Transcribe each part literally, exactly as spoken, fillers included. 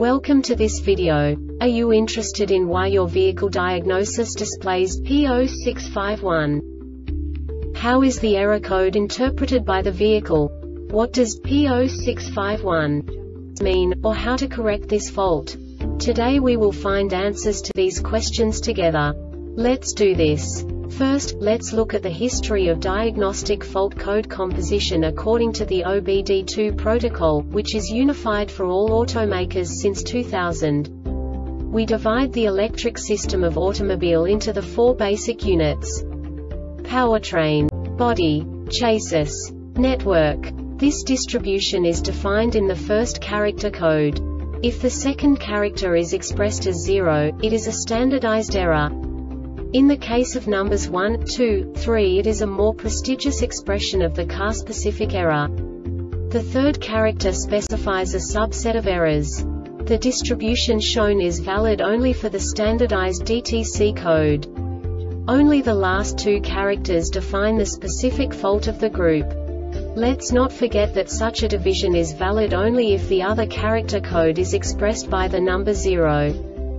Welcome to this video. Are you interested in why your vehicle diagnosis displays P zero six five one? How is the error code interpreted by the vehicle? What does P zero six five one mean, or how to correct this fault? Today we will find answers to these questions together. Let's do this. First, let's look at the history of diagnostic fault code composition according to the O B D two protocol, which is unified for all automakers since two thousand. We divide the electric system of automobile into the four basic units: powertrain, body, chassis, network. This distribution is defined in the first character code. If the second character is expressed as zero, it is a standardized error. In the case of numbers one, two, three, it is a more prestigious expression of the car-specific error. The third character specifies a subset of errors. The distribution shown is valid only for the standardized D T C code. Only the last two characters define the specific fault of the group. Let's not forget that such a division is valid only if the other character code is expressed by the number zero.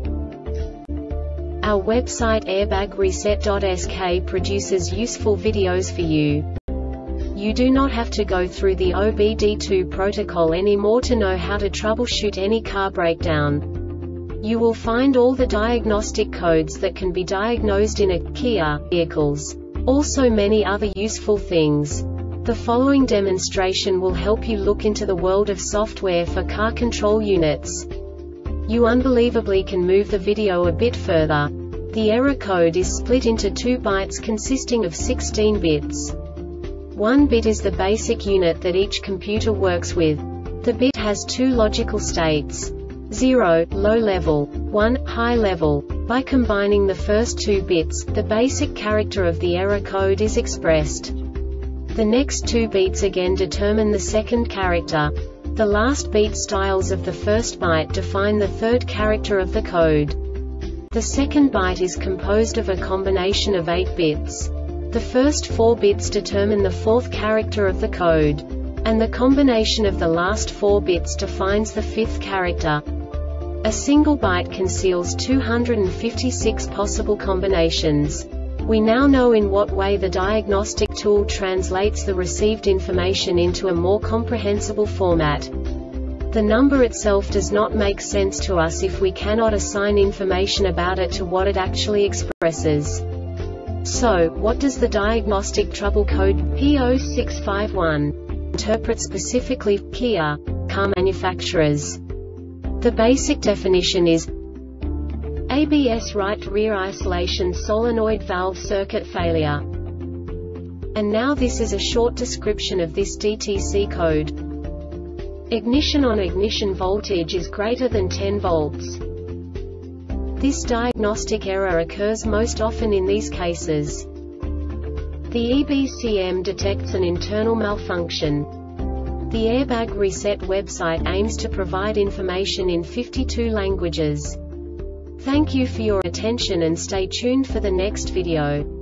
Our website airbag reset dot S K produces useful videos for you. You do not have to go through the O B D two protocol anymore to know how to troubleshoot any car breakdown. You will find all the diagnostic codes that can be diagnosed in a Kia vehicles. Also many other useful things. The following demonstration will help you look into the world of software for car control units. You unbelievably can move the video a bit further. The error code is split into two bytes consisting of sixteen bits. One bit is the basic unit that each computer works with. The bit has two logical states: zero, low level, one, high level. By combining the first two bits, the basic character of the error code is expressed. The next two bits again determine the second character. The last beat styles of the first byte define the third character of the code. The second byte is composed of a combination of eight bits. The first four bits determine the fourth character of the code. And the combination of the last four bits defines the fifth character. A single byte conceals two hundred fifty-six possible combinations. We now know in what way the diagnostic tool translates the received information into a more comprehensible format. The number itself does not make sense to us if we cannot assign information about it to what it actually expresses. So, what does the diagnostic trouble code P zero six five one interpret specifically for Kia car manufacturers? The basic definition is A B S right rear isolation solenoid valve circuit failure. And now this is a short description of this D T C code. Ignition on ignition voltage is greater than ten volts. This diagnostic error occurs most often in these cases. The E B C M detects an internal malfunction. The Airbag Reset website aims to provide information in fifty-two languages. Thank you for your attention and stay tuned for the next video.